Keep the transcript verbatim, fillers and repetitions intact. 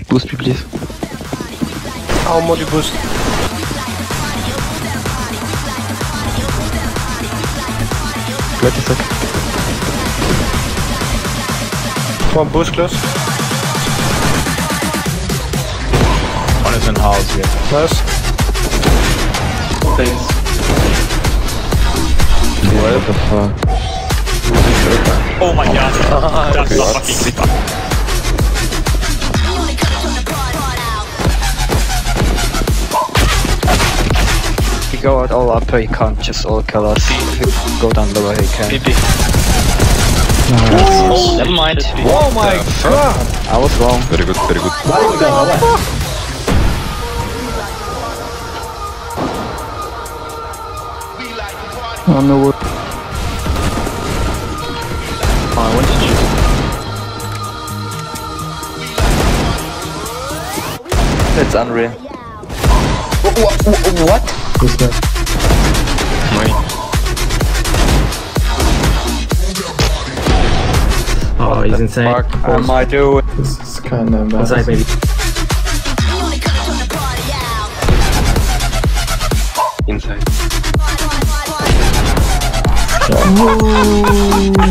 Boost me, please. How much you boost? Wait a sec. One boost close. One is in house here. Nice. Thanks. What the fuck? Oh my god. That's not fucking sick. If you go out all upper, you can't just all kill us. If you go down lower, you can. B B. Oh, never mind. Oh my god! I was wrong. Very good, very good. Oh no. Oh, I want to choose. That's unreal. What? What? Who's that? Oh, he's insane. Fuck am I doing? This is kinda embarrassing. Inside, baby. Inside. Yeah.